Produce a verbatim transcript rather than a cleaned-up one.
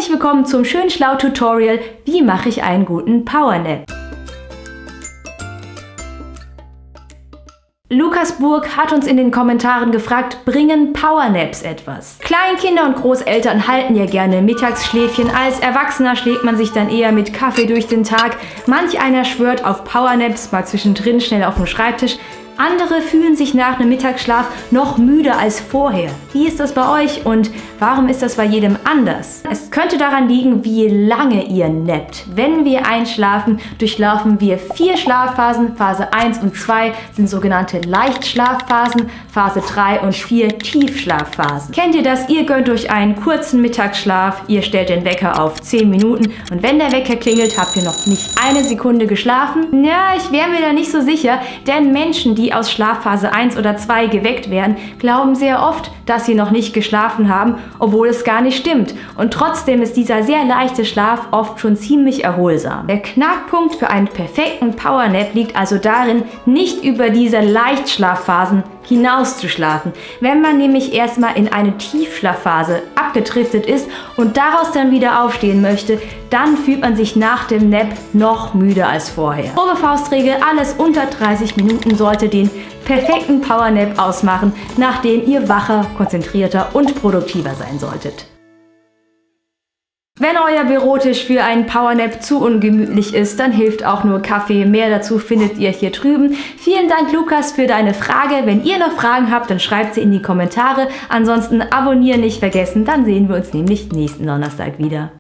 Herzlich willkommen zum Schön Schlau Tutorial, wie mache ich einen guten Powernap. Lukas Burg hat uns in den Kommentaren gefragt, bringen Powernaps etwas? Kleinkinder und Großeltern halten ja gerne Mittagsschläfchen, als Erwachsener schlägt man sich dann eher mit Kaffee durch den Tag. Manch einer schwört auf Powernaps, mal zwischendrin schnell auf dem Schreibtisch. Andere fühlen sich nach einem Mittagsschlaf noch müder als vorher. Wie ist das bei euch und warum ist das bei jedem anders? Es könnte daran liegen, wie lange ihr nappt. Wenn wir einschlafen, durchlaufen wir vier Schlafphasen. Phase eins und zwei sind sogenannte Leichtschlafphasen, Phase drei und vier Tiefschlafphasen. Kennt ihr das? Ihr gönnt euch einen kurzen Mittagsschlaf, ihr stellt den Wecker auf zehn Minuten und wenn der Wecker klingelt, habt ihr noch nicht eine Sekunde geschlafen? Ja, ich wäre mir da nicht so sicher, denn Menschen, die die aus Schlafphase eins oder zwei geweckt werden, glauben sehr oft, dass sie noch nicht geschlafen haben, obwohl es gar nicht stimmt. Und trotzdem ist dieser sehr leichte Schlaf oft schon ziemlich erholsam. Der Knackpunkt für einen perfekten Powernap liegt also darin, nicht über diese Leichtschlafphasen hinaus zu schlafen. Wenn man nämlich erstmal in eine Tiefschlafphase abgedriftet ist und daraus dann wieder aufstehen möchte, dann fühlt man sich nach dem Nap noch müder als vorher. Grobe Faustregel, alles unter dreißig Minuten sollte den perfekten Powernap ausmachen, nachdem ihr wacher, konzentrierter und produktiver sein solltet. Wenn euer Bürotisch für einen Powernap zu ungemütlich ist, dann hilft auch nur Kaffee. Mehr dazu findet ihr hier drüben. Vielen Dank, Lukas, für deine Frage. Wenn ihr noch Fragen habt, dann schreibt sie in die Kommentare. Ansonsten abonnieren nicht vergessen, dann sehen wir uns nämlich nächsten Donnerstag wieder.